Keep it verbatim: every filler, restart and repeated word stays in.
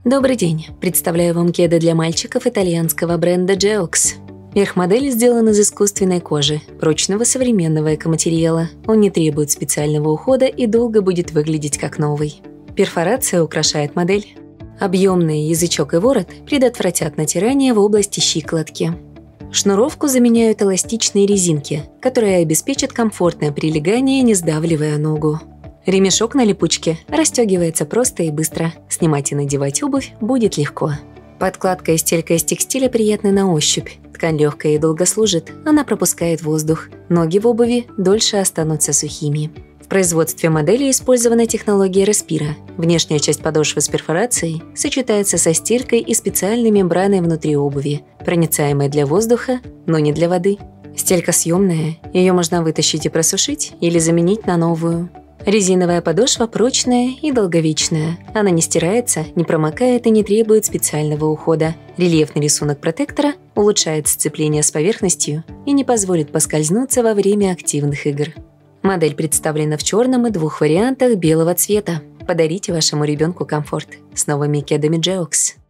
Добрый день. Представляю вам кеды для мальчиков итальянского бренда Geox. Верх модели сделан из искусственной кожи, прочного современного экоматериала. Он не требует специального ухода и долго будет выглядеть как новый. Перфорация украшает модель. Объемный язычок и ворот предотвратят натирание в области щиколотки. Шнуровку заменяют эластичные резинки, которые обеспечат комфортное прилегание, не сдавливая ногу. Ремешок на липучке расстегивается просто и быстро. Снимать и надевать обувь будет легко. Подкладка и стелька из текстиля приятны на ощупь. Ткань легкая и долго служит, она пропускает воздух. Ноги в обуви дольше останутся сухими. В производстве модели использована технология Respira. Внешняя часть подошвы с перфорацией сочетается со стелькой и специальной мембраной внутри обуви, проницаемой для воздуха, но не для воды. Стелька съемная, ее можно вытащить и просушить или заменить на новую. Резиновая подошва прочная и долговечная. Она не стирается, не промокает и не требует специального ухода. Рельефный рисунок протектора улучшает сцепление с поверхностью и не позволит поскользнуться во время активных игр. Модель представлена в черном и двух вариантах белого цвета. Подарите вашему ребенку комфорт с новыми кедами Geox.